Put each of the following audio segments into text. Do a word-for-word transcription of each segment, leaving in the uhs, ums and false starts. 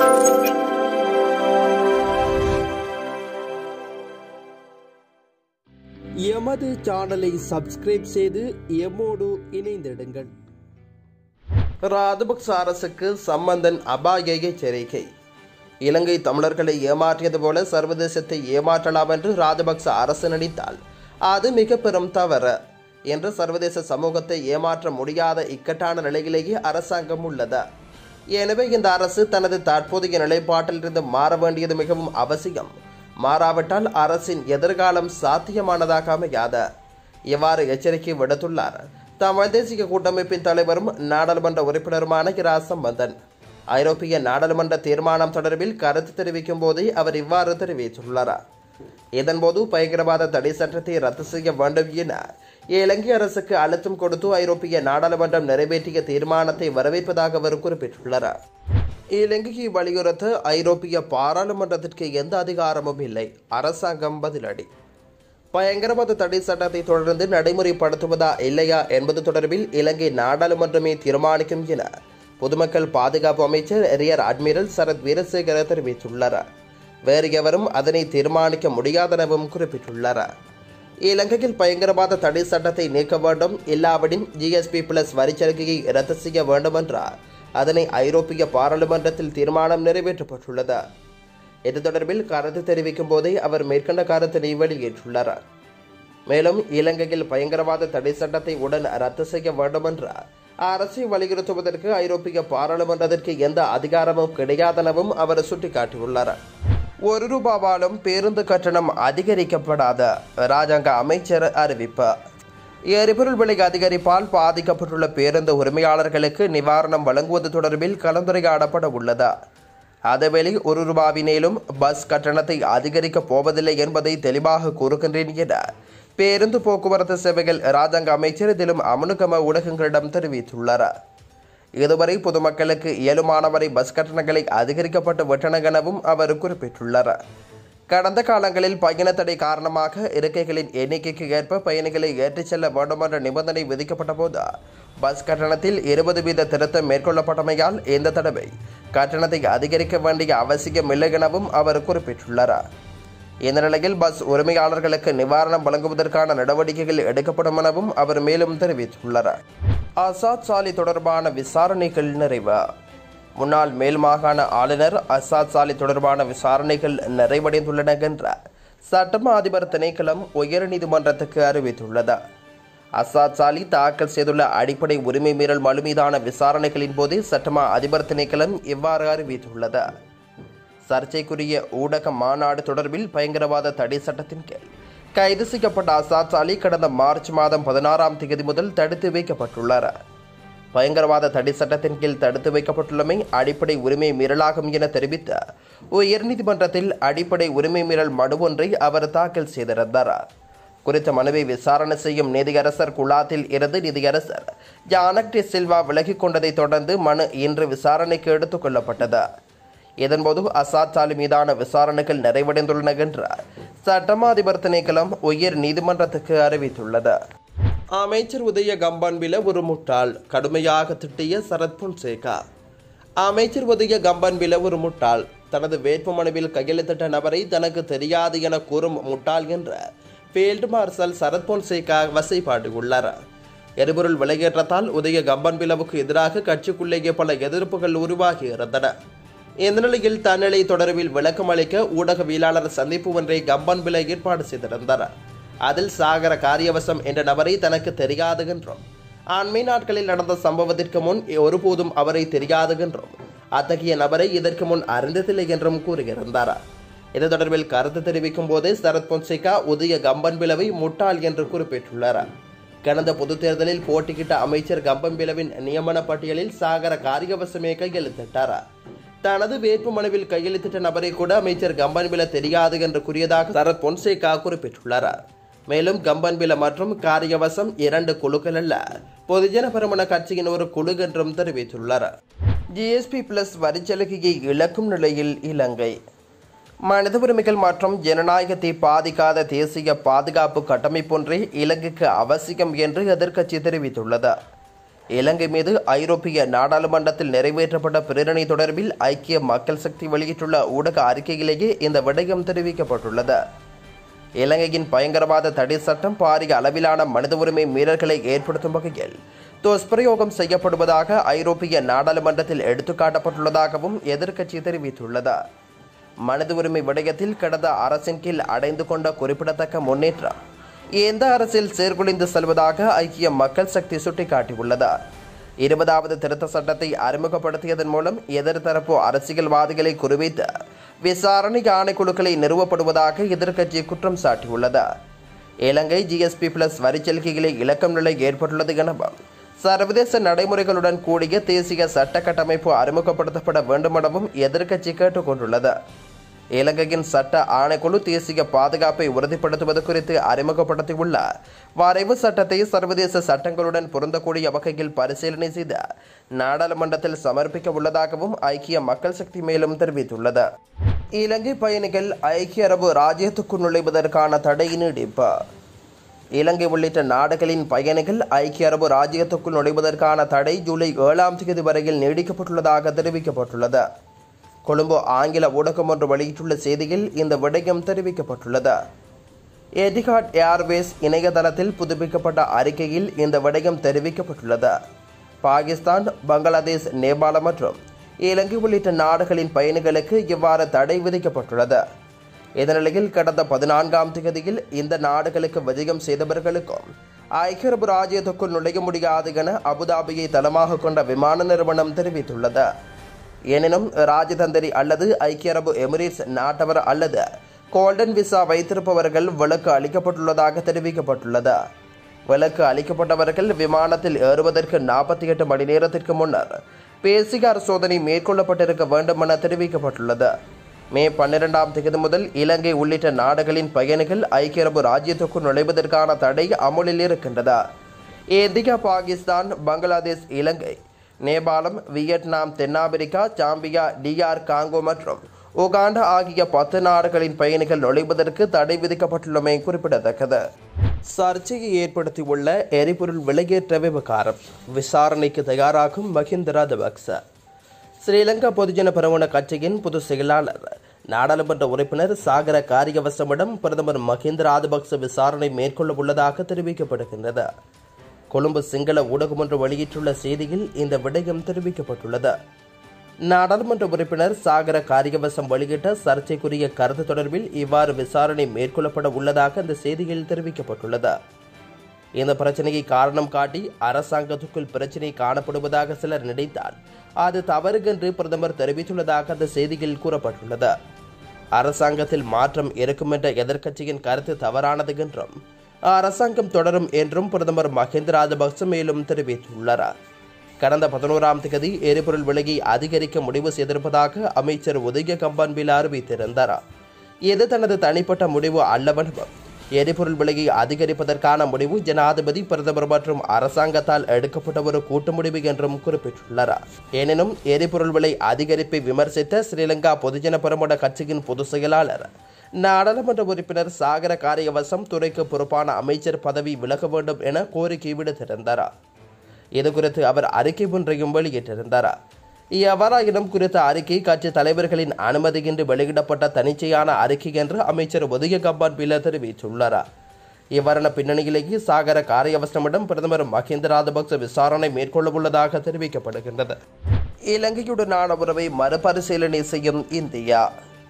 எமது சேனலை சப்ஸ்கிரைப் செய்து எம்மோடு இணைந்திடுங்கள். ராஜபக்ச அரசுக்கு சம்பந்தன் அபாய எச்சரிக்கை. இலங்கை தமிழர்களை ஏமாற்றியது போல சர்வதேசத்தை ஏமாற்றலாம் என்று ராஜபக்ச அரசு நினைத்தால் அது மிக பெரும் தவறு என்று சர்வதேச சமூகத்தை ஏமாற்ற முடியாத இக்கட்டான நிலையிலேயே அரசாங்கம் உள்ளது. எனவே இந்த அரசு தனது தற்போதைய நிலைப்பாட்டிலிருந்து மாற வேண்டியது மிகவும் அவசியம். மாறாவிட்டால் அரசின் எதிர்காலம் சாத்தியமானதாக அமையாது. இவ்வாறு எச்சரிக்கை விடுத்துள்ளார் தமிழ் தேசிய கூட்டமைப்பின் தலைவரும் நாடாளுமன்ற உறுப்பினருமான இரா சம்பந்தன். ஐரோப்பிய நாடாளுமன்ற தீர்மானம் தொடர்பில் கருத்து தெரிவிக்கும் போதே அவர் இவ்வாறு தெரிவித்துள்ளார். இதன்போது பயங்கரவாத தடை சட்டத்தை ரத்து செய்ய வேண்டும் என இலங்கை அரசுக்கு அழுத்தம் கொடுத்து ஐரோப்பிய நாடாளுமன்றம் நிறைவேற்றிய தீர்மானத்தை வரவேற்பதாக அவர் குறிப்பிட்டுள்ளார். இலங்கையை வலியுறுத்த ஐரோப்பிய பாராளுமன்றத்திற்கு எந்த அதிகாரமும் இல்லை. அரசாங்கம் பதிலடி. பயங்கரவாத தடை சட்டத்தை தொடர்ந்து நடைமுறைப்படுத்துவதா இல்லையா என்பது தொடர்பில் இலங்கை நாடாளுமன்றமே தீர்மானிக்கும் என பொதுமக்கள் பாதுகாப்பு அமைச்சர் ரியர் அட்மிரல் சரத் வீரசேகர தெரிவித்துள்ளார். வேறு எவரும் அதனை தீர்மானிக்க முடியாதெனவும் குறிப்பிட்டுள்ளார். இலங்கையில் பயங்கரவாத தடை சட்டத்தை நீக்க வேண்டும், இல்லாவிடின் ஜிஎஸ்பி பிளஸ் வரிச்சலுகையை ரத்து செய்ய வேண்டும் என்றார். அதனை ஐரோப்பிய பாராளுமன்றத்தில் தீர்மானம் நிறைவேற்றப்பட்டுள்ளது. இது தொடர்பில் கருத்து தெரிவிக்கும் போதே அவர் மேற்கண்ட கருத்தினை வெளியேற்றுள்ளார். மேலும் இலங்கையில் பயங்கரவாத தடை சட்டத்தை உடன் ரத்து செய்ய வேண்டும் என்ற அரசை வலியுறுத்துவதற்கு ஐரோப்பிய பாராளுமன்றத்திற்கு எந்த அதிகாரமும் கிடையாதெனவும் அவர் சுட்டிக்காட்டியுள்ளார். ஒரு ரூபாவாலும் பேருந்து கட்டணம் அதிகரிக்கப்படாத ராஜாங்க அமைச்சர் அறிவிப்பு. எரிபொருள் விலை அதிகரிப்பால் பாதிக்கப்பட்டுள்ள பேருந்து உரிமையாளர்களுக்கு நிவாரணம் வழங்குவது தொடர்பில் கலந்துரையாடப்பட உள்ளது. அதேவேளை ஒரு ரூபாவினேலும் பஸ் கட்டணத்தை அதிகரிக்கப் போவதில்லை என்பதை தெளிவாக கூறுகின்றேன் என பேருந்து போக்குவரத்து சேவைகள் ராஜாங்க அமைச்சர் திலும் அமுனுகம ஊடகங்களிடம் தெரிவித்துள்ளார். இதுவரை பொதுமக்களுக்கு இயலுமானவரை பஸ் கட்டணங்களை அதிகரிக்கப்பட்டு விட்டன எனவும் அவர் குறிப்பிட்டுள்ளார். கடந்த காலங்களில் பயண தடை காரணமாக இருக்கைகளின் எண்ணிக்கைக்கு ஏற்ப பயணிகளை ஏற்றிச் செல்ல வேண்டும் என்ற நிபந்தனை விதிக்கப்பட்ட போது பஸ் கட்டணத்தில் இருபது வீத திருத்தம் மேற்கொள்ளப்பட்டமையால் இந்த தடவை கட்டணத்தை அதிகரிக்க வேண்டிய அவசியம் இல்லை எனவும் அவர் குறிப்பிட்டுள்ளார். இந்த நிலையில் பஸ் உரிமையாளர்களுக்கு நிவாரணம் வழங்குவதற்கான நடவடிக்கைகள் எடுக்கப்படும் எனவும் அவர் மேலும் தெரிவித்துள்ளார். ஆசாத் சாலி தொடர்பான விசாரணைகள் நிறைவு. முன்னாள் மேல் மாகாண ஆளுநர் அசாத் சாலி தொடர்பான விசாரணைகள் நிறைவடைந்துள்ளன என்ற சட்டமா அதிபர் திணைக்களம் உயர்நீதிமன்றத்துக்கு அறிவித்துள்ளது. அசாத் சாலி தாக்கல் செய்துள்ள அடிப்படை உரிமை மீறல் மனு மீதான விசாரணைகளின் போது சட்டமா அதிபர் திணைக்களம் இவ்வாறு அறிவித்துள்ளது. சர்ச்சைக்குரிய ஊடக மாநாடு தொடர்பில் பயங்கரவாத தடை சட்டத்தின் கீழ் கைது செய்யப்பட்ட அசாத் சாலி கடந்த மார்ச் மாதம் பதினாறாம் தேதி முதல் தடுத்து வைக்கப்பட்டுள்ளார். பயங்கரவாத தடை சட்டத்தின் கீழ் தடுத்து வைக்கப்பட்டுள்ளமை அடிப்படை உரிமை மீறலாகும் என தெரிவித்த உயர்நீதிமன்றத்தில் அடிப்படை உரிமை மீறல் மனு ஒன்றை அவர் தாக்கல் செய்திருந்தார். குறித்த மனுவை விசாரணை செய்யும் நீதியரசர் குழாத்தில் இருந்து நீதியரசர் ஜானக் டி சில்வா விலகிக் கொண்டதை தொடர்ந்து மனு இன்று விசாரணைக்கு எடுத்துக் கொள்ளப்பட்டது. இதன்போது அசாத் சாலி மீதான விசாரணைகள் நிறைவடைந்துள்ளன என்று சட்டமா அதிபர் திணைக்களம் உயர் நீதிமன்றத்துக்கு அறிவித்துள்ளது. அமைச்சர் உதய கம்பன்பில ஒரு முட்டாள், கடுமையாக திட்டிய சரத் பொன்சேகா. அமைச்சர் உதய கம்பன்பில ஒரு முட்டாள், தனது வேட்புமனுவில் கையெழுத்திட்ட நபரை தனக்கு தெரியாது என கூறும் முட்டாள் என்ற ஃபீல்டு மார்ஷல் சரத் பொன்சேகா வசைபாடியுள்ளார். எரிபொருள் விலையேற்றத்தால் உதய கம்பன்பிலவுக்கு எதிராக கட்சிக்குள்ளேயே பல எதிர்ப்புகள் உருவாகி இருந்தன. இந்த நிலையில் தன்னிலை தொடர்பில் விளக்கம் அளிக்க ஊடகவியலாளர் சந்திப்பு ஒன்றை கம்பன்பில ஏற்பாடு செய்திருந்தார். அதில் சாகர காரியவசம் என்ற நபரை தனக்கு தெரியாது என்றும் அண்மை நாட்களில் நடந்த சம்பவத்திற்கு முன் ஒருபோதும் அவரை தெரியாது என்றும் அத்தகைய நபரை இதற்கு முன் அறிந்ததில்லை என்றும் கூறியிருந்தார். இது தொடர்பில் கருத்து தெரிவிக்கும் போதே சரத் பொன்சேகா உதய கம்பன்பிலவை முட்டாள் என்று குறிப்பிட்டுள்ளார். கடந்த பொதுத் தேர்தலில் போட்டியிட்ட அமைச்சர் கம்பன்பிலவின் நியமன பட்டியலில் சாகர காரியவசமே கையெழுத்திட்டார். தனது வேட்புமனுவில் கையெழுத்திட்ட நபரை கூட அமைச்சர் கம்பன்பில தெரியாது என்று கூறியதாக சரத் பொன்சேகா குறிப்பிட்டுள்ளார். மேலும் கம்பன்பில மற்றும் காரியவசம் இரண்டு குழுக்கள் அல்ல, பொதுஜன பெரமுன கட்சியின் ஒரு குழு என்றும் தெரிவித்துள்ளார். ஜிஎஸ்பி பிளஸ் வரிச்சலுகையை இழக்கும் நிலையில் இலங்கை. மனித உரிமைகள் மற்றும் ஜனநாயகத்தை பாதிக்காத தேசிய பாதுகாப்பு கட்டமைப்பொன்றே இலங்கைக்கு அவசியம் என்று எதிர்க்கட்சி தெரிவித்துள்ளது. இலங்கை மீது ஐரோப்பிய நாடாளுமன்றத்தில் நிறைவேற்றப்பட்ட பிரேரணை தொடர்பில் ஐக்கிய மக்கள் சக்தி வெளியிட்டுள்ள ஊடக அறிக்கையிலேயே இந்த விடயம் தெரிவிக்கப்பட்டுள்ளது. இலங்கையின் பயங்கரவாத தடை சட்டம் பாரிய அளவிலான மனித உரிமை மீறல்களை ஏற்படுத்தும் வகையில் துஷ்பிரயோகம் செய்யப்படுவதாக ஐரோப்பிய நாடாளுமன்றத்தில் எடுத்துக்காட்டப்பட்டுள்ளதாகவும் எதிர்க்கட்சி தெரிவித்துள்ளது. மனித உரிமை விடயத்தில் கடந்த அரசின் கீழ் அடைந்து கொண்ட குறிப்பிடத்தக்க முன்னேற்றம் எந்த அரசில் சீர்குலைந்து செல்வதாக ஐக்கிய மக்கள் சக்தி சுட்டிக்காட்டியுள்ளது. இருபதாவது திருத்த சட்டத்தை அறிமுகப்படுத்தியதன் மூலம் எதிர்த்தரப்பு அரசியல்வாதிகளை குறிவைத்து விசாரணை ஆணைக்குழுக்களை நிறுவப்படுவதாக எதிர்க்கட்சி குற்றம் சாட்டியுள்ளது. இலங்கை ஜிஎஸ்பி பிளஸ் வரிச்சலுகைகளை இழக்கும் நிலை ஏற்பட்டுள்ளது எனவும் சர்வதேச நடைமுறைகளுடன் கூடிய தேசிய சட்ட கட்டமைப்பு அறிமுகப்படுத்தப்பட வேண்டும் எனவும் எதிர்க்கட்சி கேட்டுக் கொண்டுள்ளது. இலங்கையின் சட்ட ஆணைக்குழு தேசிய பாதுகாப்பை உறுதிப்படுத்துவது குறித்து அறிமுகப்படுத்தியுள்ள வரைவு சட்டத்தை சர்வதேச சட்டங்களுடன் பொருந்தக்கூடிய வகையில் பரிசீலனை செய்து நாடாளுமன்றத்தில் சமர்ப்பிக்க உள்ளதாகவும் ஐக்கிய மக்கள் சக்தி மேலும் தெரிவித்துள்ளது. இலங்கை பயணிகள் ஐக்கிய அரபு ராஜ்யத்துக்குள் நுழைவதற்கான தடை நீடிப்பு. இலங்கை உள்ளிட்ட நாடுகளின் பயணிகள் ஐக்கிய அரபு ராஜ்யத்துக்குள் நுழைவதற்கான தடை ஜூலை ஏழாம் தேதி வரையில் நீடிக்கப்பட்டுள்ளதாக தெரிவிக்கப்பட்டுள்ளது. கொழும்பு ஆங்கில ஊடகம் ஒன்று வெளியிட்டுள்ள செய்தியில் இந்த விடயம் தெரிவிக்கப்பட்டுள்ளது. எதிஹாட் ஏர்வேஸ் இணையதளத்தில் புதுப்பிக்கப்பட்ட அறிக்கையில் இந்த விடயம் தெரிவிக்கப்பட்டுள்ளது. பாகிஸ்தான், பங்களாதேஷ், நேபாளம் மற்றும் இலங்கை உள்ளிட்ட நாடுகளின் பயணிகளுக்கு இவ்வாறு தடை விதிக்கப்பட்டுள்ளது. இதனிலையில் கடந்த பதினான்காம் தேதியில் இந்த நாடுகளுக்கு விஜயம் செய்தவர்களுக்கும் ஐக்கிய அரபு ராஜ்யத்துக்குள் நுழைய முடியாது என அபுதாபியை தளமாக கொண்ட விமான நிறுவனம் தெரிவித்துள்ளது. எனினும் ராஜதந்திரி அல்லது ஐக்கிய அரபு எமிரேட்ஸ் நாட்டவர் அல்லது கோல்டன் விசா வைத்திருப்பவர்கள் விலக்கு அளிக்கப்பட்டுள்ளதாக தெரிவிக்கப்பட்டுள்ளது. விலக்கு அளிக்கப்பட்டவர்கள் விமானத்தில் ஏறுவதற்கு நாற்பத்தி எட்டு மணி நேரத்திற்கு முன்னர் பிசிஆர் சோதனை மேற்கொள்ளப்பட்டிருக்க வேண்டும் என தெரிவிக்கப்பட்டுள்ளது. மே பன்னிரெண்டாம் தேதி முதல் இலங்கை உள்ளிட்ட நாடுகளின் பயணிகள் ஐக்கிய அரபு ராஜ்யத்துக்குள் நுழைவதற்கான தடை அமுலில் இருக்கின்றது. இந்தியா, பாகிஸ்தான், பங்களாதேஷ், இலங்கை, நேபாளம், வியட்நாம், தென்னாப்பிரிக்கா, சாம்பியா, டிஆர் காங்கோ மற்றும் உகாண்டா ஆகிய பத்து நாடுகளின் பயணிகள் நுழைவதற்கு தடை விதிக்கப்பட்டுள்ளமை குறிப்பிடத்தக்கது. சர்ச்சையை ஏற்படுத்தியுள்ள எரிபொருள் விலையேற்ற விவகாரம் விசாரணைக்கு தயாராகும் மஹிந்த ராஜபக்ச. ஸ்ரீலங்கா பொதுஜன பெரமுன கட்சியின் பொதுச் செயலாளர் நாடாளுமன்ற உறுப்பினர் சாகர காரியவசமிடம் பிரதமர் மஹிந்த ராஜபக்ச விசாரணை மேற்கொள்ள உள்ளதாக தெரிவிக்கப்படுகின்றது. கொழும்பு சிங்கள ஊடகம் ஒன்று வெளியிட்டுள்ள செய்தியில் இந்த விடயம் தெரிவிக்கப்பட்டுள்ளது. நாடாளுமன்ற உறுப்பினர் சாகர காரியவசம் வெளியிட்ட சர்ச்சைக்குரிய கருத்து தொடர்பில் இவ்வாறு விசாரணை மேற்கொள்ளப்பட உள்ளதாக அந்த செய்தியில் தெரிவிக்கப்பட்டுள்ளது. இந்த பிரச்சனையை காரணம் காட்டி அரசாங்கத்துக்குள் பிரச்சினை காணப்படுவதாக சிலர் நினைத்தால் அது தவறு என்று பிரதமர் தெரிவித்துள்ளதாக அந்த செய்தியில் கூறப்பட்டுள்ளது. அரசாங்கத்தில் மாற்றம் இருக்கும் என்ற எதிர்க்கட்சியின் கருத்து தவறானது என்றும் அரசாங்கம் தொடரும் என்றும் பிரதமர் மஹிந்த ராஜபக்ச மேலும் தெரிவித்துள்ளார். கடந்த பதினோராம் தேதி எரிபொருள் விலையை அதிகரிக்க முடிவு செய்திருப்பதாக அமைச்சர் உதய கம்பன்பில் அறிவித்திருந்தார். இது தனது தனிப்பட்ட முடிவு அல்லவெனவும் எரிபொருள் விலையை அதிகரிப்பதற்கான முடிவு ஜனாதிபதி, பிரதமர் மற்றும் அரசாங்கத்தால் எடுக்கப்பட்ட ஒரு கூட்டு முடிவு என்றும் குறிப்பிட்டுள்ளார். எனினும் எரிபொருள் விலை அதிகரிப்பை விமர்சித்த ஸ்ரீலங்கா பொதுஜன பெரமுன கட்சியின் பொதுச் செயலாளர் நாடாளுமன்ற உறுப்பினர் சாகர காரியவசம் துறைக்கு பொறுப்பான அமைச்சர் பதவி விலக வேண்டும் என கோரிக்கை விடுத்திருந்தார். இதுகுறித்து அவர் அறிக்கை ஒன்றையும் வெளியிட்டிருந்தார். எவ்வாறாயினும் குறித்த அறிக்கை கட்சி தலைவர்களின் அனுமதியின்றி வெளியிடப்பட்ட தனிச்சையான அறிக்கை என்று அமைச்சர் உதய கம்பன்பில தெரிவித்துள்ளார். இவ்வாறான பின்னணியிலேயே சாகர காரியவசமிடம் பிரதமர் மஹிந்த ராஜபக்ச விசாரணை மேற்கொள்ள உள்ளதாக தெரிவிக்கப்படுகின்றது. இலங்கையுடனான உறவை மறுபரிசீலனை செய்யும் இந்தியா.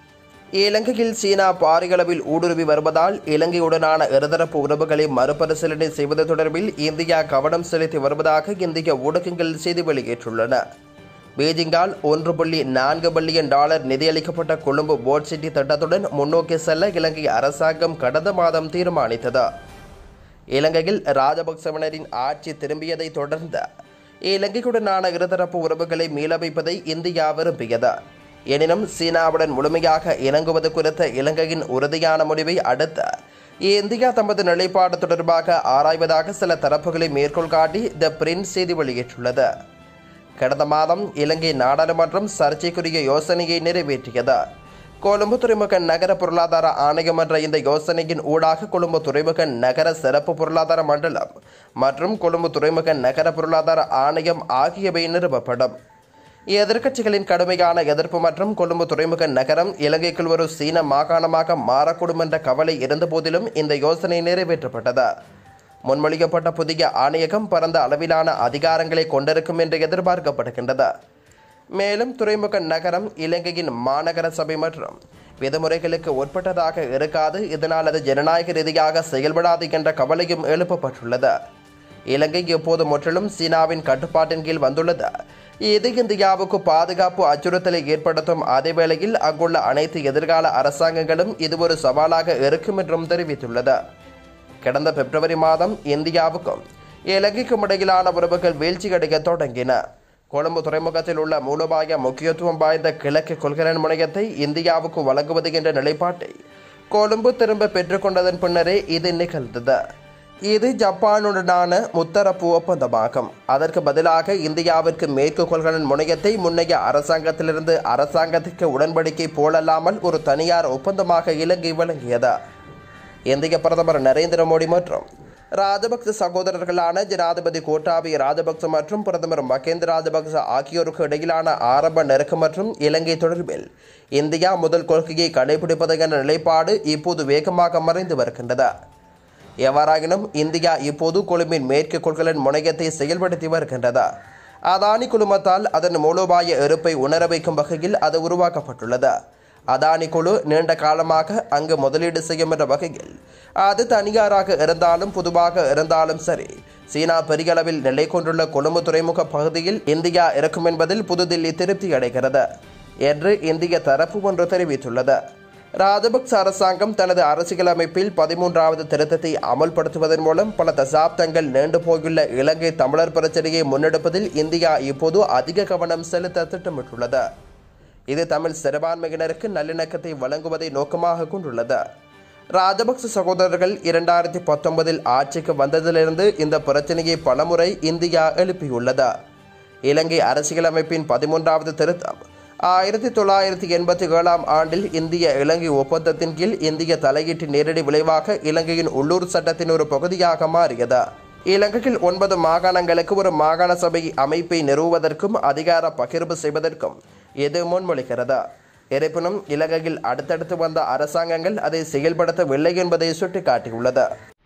இலங்கையில் சீனா பாரியளவில் ஊடுருவி வருவதால் இலங்கையுடனான இருதரப்பு உறவுகளை மறுபரிசீலனை செய்வது தொடர்பில் இந்தியா கவனம் செலுத்தி வருவதாக இந்திய ஊடகங்கள் செய்தி வெளியிட்டுள்ளன. பீஜிங்கால் ஒன்று புள்ளி நான்கு பில்லியன் டாலர் நிதியளிக்கப்பட்ட கொழும்பு போட் சிட்டி திட்டத்துடன் முன்னோக்கி செல்ல இலங்கை அரசாங்கம் கடந்த மாதம் தீர்மானித்தது. இலங்கையில் ராஜபக்சவினரின் ஆட்சி திரும்பியதை தொடர்ந்து இலங்கையுடனான இருதரப்பு உறவுகளை மீளமைப்பதை இந்தியா விரும்பியது. எனினும் சீனாவுடன் முழுமையாக இணங்குவது குறித்த இலங்கையின் உறுதியான முடிவை அடுத்து இந்தியா தமது நிலைப்பாடு தொடர்பாக ஆராய்வதாக சில தரப்புகளை மேற்கோள் காட்டி த பிரின்ஸ் செய்தி வெளியிட்டுள்ளது. கடந்த மாதம் இலங்கை நாடாளுமன்றம் சர்ச்சைக்குரிய யோசனையை நிறைவேற்றியது. கொழும்பு துறைமுக நகர பொருளாதார ஆணையம் என்ற இந்த யோசனையின் ஊடாக கொழும்பு துறைமுக நகர சிறப்பு பொருளாதார மண்டலம் மற்றும் கொழும்பு துறைமுக நகர பொருளாதார ஆணையம் ஆகியவை நிறுவப்படும். எதிர்க்கட்சிகளின் கடுமையான எதிர்ப்பு மற்றும் கொழும்பு துறைமுக நகரம் இலங்கைக்குள் ஒரு சீன மாகாணமாக மாறக்கூடும் என்ற கவலை இருந்தபோதிலும் இந்த யோசனை நிறைவேற்றப்பட்டது. முன்மொழியப்பட்ட புதிய ஆணையகம் பரந்த அளவிலான அதிகாரங்களை கொண்டிருக்கும் என்று எதிர்பார்க்கப்படுகின்றது. மேலும் துறைமுக நகரம் இலங்கையின் மாநகர சபை மற்றும் விதிமுறைகளுக்கு உட்பட்டதாக இருக்காது, இதனால் அது ஜனநாயக ரீதியாக செயல்படாது என்ற கவலையும் எழுப்பப்பட்டுள்ளது. இலங்கை இப்போது முற்றிலும் சீனாவின் கட்டுப்பாட்டின் கீழ் வந்துள்ளது. இது இந்தியாவுக்கு பாதுகாப்பு அச்சுறுத்தலை ஏற்படுத்தும் அதேவேளையில் அங்குள்ள அனைத்து எதிர்கால அரசாங்கங்களும் இது ஒரு சவாலாக இருக்கும் என்றும் தெரிவித்துள்ளது. கடந்த பிப்ரவரி மாதம் இந்தியாவுக்கும் இலங்கைக்கும் இடையிலான உறவுகள் வீழ்ச்சியடைய தொடங்கின. கொழும்பு துறைமுகத்தில் உள்ள மூலோபாய முக்கியத்துவம் வாய்ந்த கிழக்கு கொள்கலன் முனையத்தை இந்தியாவுக்கு வழங்குவது என்ற நிலைப்பாட்டை கொழும்பு திரும்ப பெற்றுக்கொண்டதன் பின்னரே இது நிகழ்ந்தது. இது ஜப்பானுடனான முத்தரப்பு ஒப்பந்தமாகும். அதற்கு பதிலாக இந்தியாவிற்கு மேற்கு கொள்கலன் முனையத்தை முன்னைய அரசாங்கத்திலிருந்து அரசாங்கத்திற்கு உடன்படிக்கை போலல்லாமல் ஒரு தனியார் ஒப்பந்தமாக இலங்கை வழங்கியது. இந்திய பிரதமர் நரேந்திர மோடி மற்றும் ராஜபக்ச சகோதரர்களான ஜனாதிபதி கோட்டாபய ராஜபக்ச மற்றும் பிரதமர் மகேந்திர ராஜபக்ச ஆகியோருக்கு இடையிலான ஆரம்ப நெருக்கம் மற்றும் இலங்கை தொடர்பில் இந்தியா முதல் கொள்கையை கடைபிடிப்பது என்ற நிலைப்பாடு இப்போது வேகமாக மறைந்து வருகின்றது. எவ்வாறாயினும் இந்தியா இப்போது கொழும்பின் மேற்கு கொள்கலன் முனையத்தை செயல்படுத்தி வருகின்றது. அதானி குழுமத்தால் அதன் மூலோபாய இருப்பை உணர வைக்கும் வகையில் அது உருவாக்கப்பட்டுள்ளது. அதானி குழு நீண்ட காலமாக அங்கு முதலீடு செய்யும் என்ற வகையில் அது தனியாராக இருந்தாலும் பொதுவாக இருந்தாலும் சரி, சீனா பெரிய அளவில் நிலை கொண்டுள்ள கொழும்பு துறைமுக பகுதியில் இந்தியா இருக்கும் என்பதில் புதுதில்லி திருப்தி அடைகிறது என்று இந்திய தரப்பு ஒன்று தெரிவித்துள்ளது. ராஜபக்ச அரசாங்கம் தனது அரசியலமைப்பில் பதிமூன்றாவது திருத்தத்தை அமல்படுத்துவதன் மூலம் பல தசாப்தங்கள் நீண்டு போயுள்ள இலங்கை தமிழர் பிரச்சனையை முன்னெடுப்பதில் இந்தியா இப்போது அதிக கவனம் செலுத்த திட்டமிட்டுள்ளது. இது தமிழ் சிறுபான்மையினருக்கு நல்லிணக்கத்தை வழங்குவதை நோக்கமாக கொண்டுள்ளது. ராஜபக்ச சகோதரர்கள் இரண்டாயிரத்தி பத்தொன்பதில் ஆட்சிக்கு வந்ததிலிருந்து இந்த பிரச்சனையை பலமுறை இந்தியா எழுப்பியுள்ளது. இலங்கை அரசியலமைப்பின் பதிமூன்றாவது திருத்தம் ஆயிரத்தி தொள்ளாயிரத்தி எண்பத்தி ஏழாம் ஆண்டில் இந்திய இலங்கை ஒப்பந்தத்தின் கீழ் இந்திய தலையீட்டின் நேரடி விளைவாக இலங்கையின் உள்ளூர் சட்டத்தின் ஒரு பகுதியாக மாறியது. இலங்கையில் ஒன்பது மாகாணங்களுக்கு ஒரு மாகாண சபை அமைப்பை நிறுவுவதற்கும் அதிகார பகிர்வு செய்வதற்கும் இது முன்மொழிகிறது. இருப்பினும் இலங்கையில் அடுத்தடுத்து வந்த அரசாங்கங்கள் அதை செயல்படுத்தவில்லை என்பதை சுட்டிக்காட்டியுள்ளது.